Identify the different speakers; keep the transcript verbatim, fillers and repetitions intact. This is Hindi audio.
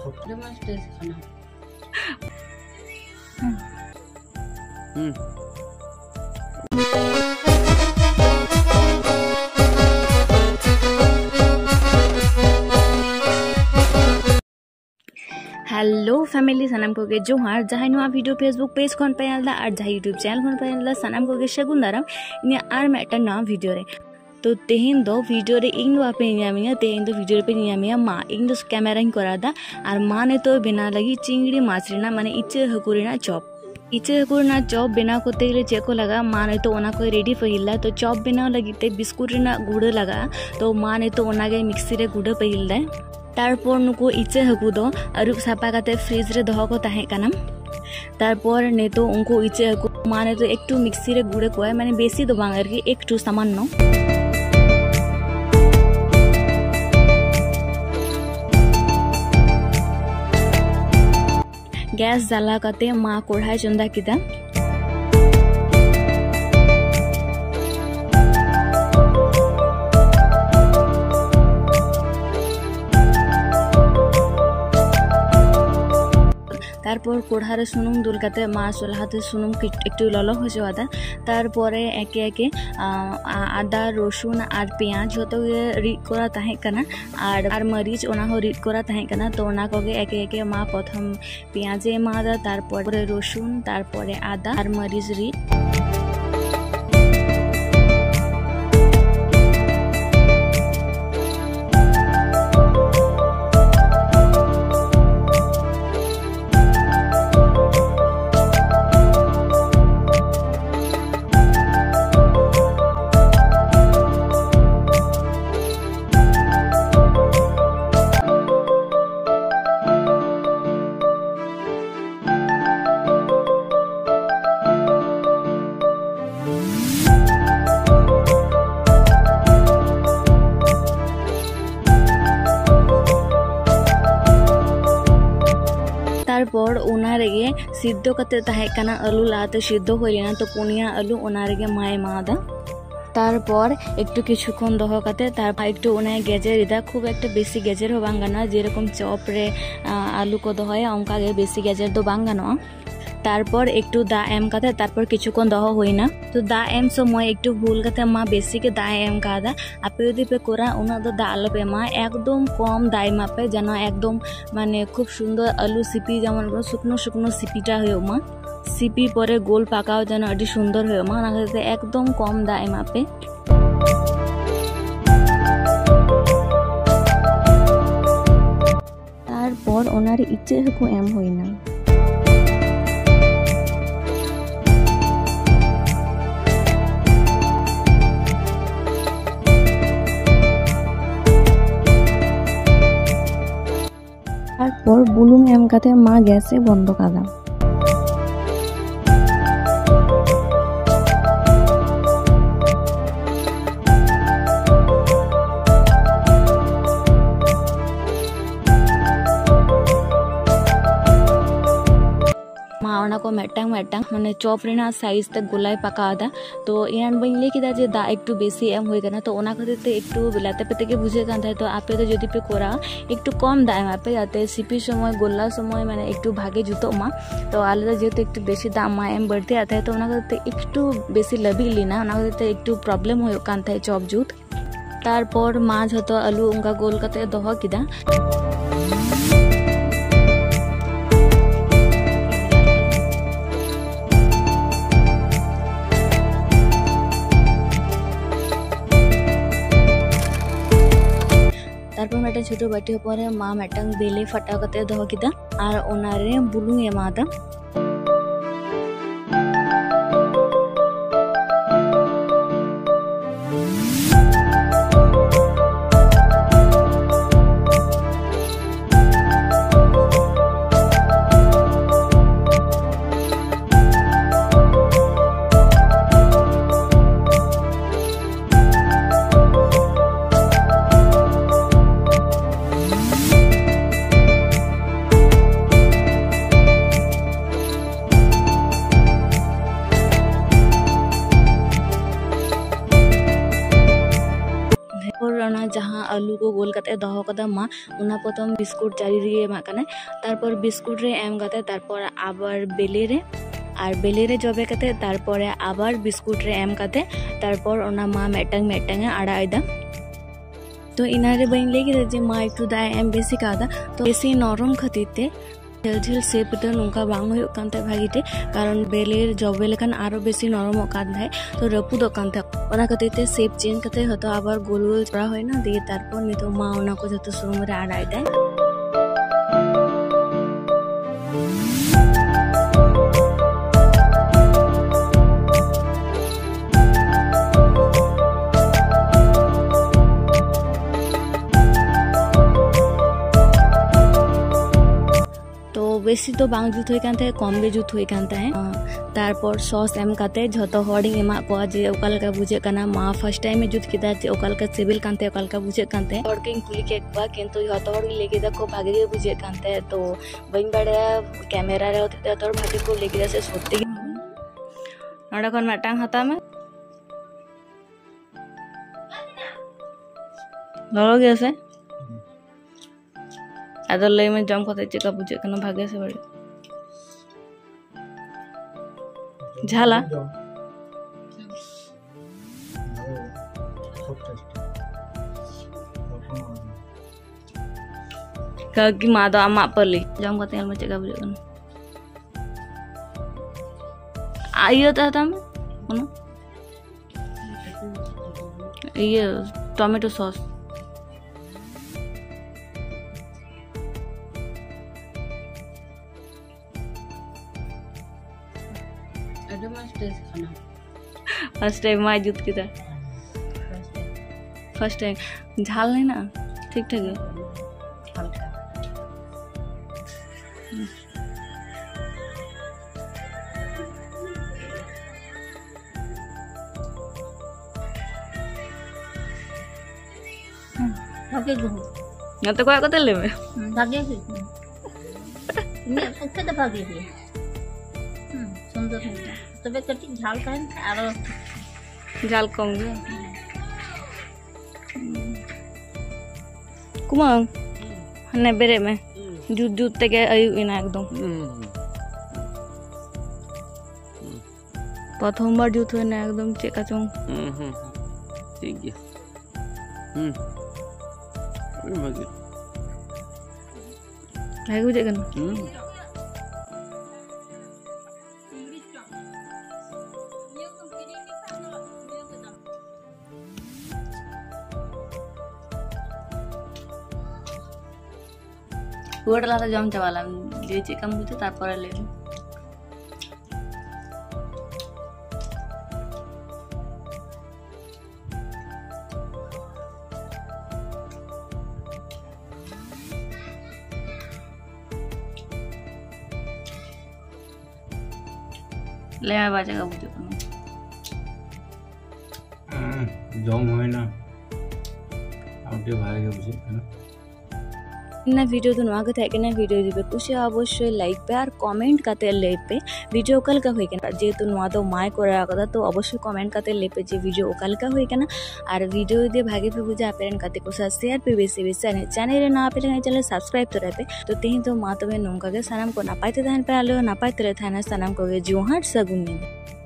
Speaker 1: हम्म
Speaker 2: हेलो फैमिली सानाम को गे जोहार जहां नुआ वीडियो फेसबुक पेज खन पे आलदा और जहां यूट्यूब चैनल खन पे आलदा सानाम को गे सगुन दाराम इन आर मेटा नवा वीडियो रे तो तेहेन दो वीडियो रे इन वापे नियामिया तेहेन दो वीडियो रे पे नियामिया मा इन दो कैमरा इन करादा और मा ने तो बिना लगी चिंगड़ी माछ रेना माने इचे हकुरेना चॉप इचे हकुरेना चॉप बिना कोते रे चे को लगा मा ने तो ओना को रेडी पहिला तो चॉप बिना लगी ते बिस्कुट रेना गुड़ लगा तो मा ने तो ओना गे मिक्सी रे गुड़ पहिलदा तारपर नुको इचे हकु दो अरुप सापा काते फ्रिज रे दोहो को ताहे काना तारपर ने तो उनको इचे हकु माने तो एकटू मिक्सी रे गुड़े को माने बेसी दो बांग आरकी एकटू सामान्य गैस जला काते मा कोढ़ाई चंदा किदा तारपर कोढ़ारे सुनुम दुल काते मा सोलहाते सुनुम एकटू ललो हजवादा तारपरे एके एके आदा रसुन और पेंयाज जतो रिद करा ताहे कना और और मरीच ओना हो रिद करा ताहे कना तो ओना कोगे एके एके मा प्रथम पेंयाज एमादा तारपरे रसुन तारपरे आदा और मरीच रिद तारपर ओना रेगे सिद्धो कते ताहे कना आलू लाते सिद्धो होइलेना तो पुनिया आलू ओना रेगे माय मादा तारपर एकटू किछुक्षण दोहो काते तारपर एकटू ओना गेजेर इदा खूब एकटा बेसी गेजेर हो बांग गाना जेरकम चॉप रे आलू को दोहोया ओंका गे बेसी गेजेर दो बांग गानोआ तारपर एकटू दा एम काते तारपर किछुक्षण दोहो होइना तो दा एम समय एकटू भूल काते मा बेसी के दा एम कादा आपे यदि पे कोरा उना दो दा आलो पे मा एकदम कम दा एमा पे जेन एकदम माने खूब सुंदर आलू सिपि जेमन शुकनो शुकनो सिपिटा होयो मा सिपि परे गोल पाकाओ जेन अति सुंदर होयो मा ना एकदम कम दा एमा पे तारपर ओनारे इचे हको एम होइना तारपर बुलुंग एम काते मा गैसे बंद कादा मा ओना को मेटांग मेटांग माने चॉप रेना साइज तक गोलाई पकादा तो इनान बइन ले किदा जे दा एकटू बेसी एम होय कना तो ओना खातिर ते एकटू बिलाते पेते के बुझे कान थाय तो आपे तो जदि पे कोरा एकटू कम दाम आपे जाते सिपि समय गोल्ला समय माने एकटू भागे जुतो मा तो आले जेते एकटू बेसी दाम मा एम बढ़ते आते तो ओना खातिर एकटू बेसी लबी लिना ओना खातिर एकटू प्रॉब्लम होय कान थाय चॉप जुत तारपर मा जतो आलू उनका गोल काते दोहो किदा तारपर मेटा छोटो बाटी परे मा मेटांग बेले फटा कते दोहो किदा और ओनारे बुलुंग एमादा दोहो कदा मा उना प्रथम बिस्कुट चारी रे एमा कना तारपर बिस्कुट रे एम कते तारपर आबार बेले रे और बेले रे जबे कते तारपर आबार बिस्कुट रे एम कते तारपर ओना मा मेटंग मेटंग आड़ा इदा तो इनारे बइन लेगे जे मा एकटू दाय एम बेसी कादा तो बेसी नरम खातिर ते झेल झेल सेप तो नौका बांग होयो कानते भागीते कारण बेलेर जबे लेखान आरो बेसी नरम कान थाय तो रपुदो कानते ओना खातिर ते सेप चेंज कते हतो आबार गोल गोल करा होय ना दिए तारपर नितो मा ओना को जतो सुरुम रे आड़ाय दाय बेसी तो बांग जुत होय कानते कम बे जुत होय कानते तारपर सॉस एम काते झतो हॉडिंग एमा को जे ओकालका बुझे काना मा फर्स्ट टाइम में जुत किदा जे ओकालका सिविल कानते ओकालका बुझे कानते हॉडकिंग कुली के बा किंतु हतो हॉड लेके दा को भागे गे बुझे कानते तो बइन बड़े कैमरा रे होते तोर भागे को लेके से सत्य नडा कोन मटांग हता में ललो गे से आदर लई में जम कते चेका बुझे कना भागे से बड़े झाला का की मादो आमा परली जम कते में चेका बुझे कना आइयो ता तम कोन ये टोमेटो सॉस फर्स्ट टाइम माँ जुत की था फर्स्ट टाइम झाल नहीं ना ठीक ठाक है
Speaker 1: भागे गो
Speaker 2: ना तो कोई को तेल में
Speaker 1: भागे गो मैं पक्का तो भागे गो सुंदर है तबे कटी झाल का आरो
Speaker 2: झाल कम गे कुमांग हने बेरे में जुत जुत ते के आयु इना एकदम प्रथम बार जुत होय ना एकदम चेका चोंग
Speaker 3: हम्म ठीक है हम्म अरे भागे
Speaker 2: भागे बुझे कना
Speaker 3: हम्म
Speaker 2: गोडला तो जम चावाला जे चिकन बुझे तारपर ले ले आ बाजा का बुझे कना
Speaker 3: जम होय ना आउटे भागे बुझे है ना
Speaker 2: ना वीडियो तो नवा कथा के ना वीडियो दिबे कुछ अवश्य लाइक पे और कमेंट काते ले पे वीडियो ओकल का होय केना जे तो नवा तो माय करा कदा तो अवश्य कमेंट काते ले पे जे वीडियो ओकल का होय केना और वीडियो दे भागे पे बुझा पेरन काते को शेयर पे बेसी बेसी चैनल रे ना पे चैनल सब्सक्राइब तो रहते तो तेही तो मा तो नोंका के सनम को नापाइते थान पे आलो नापाइते थाना सनम को जोहार सगुन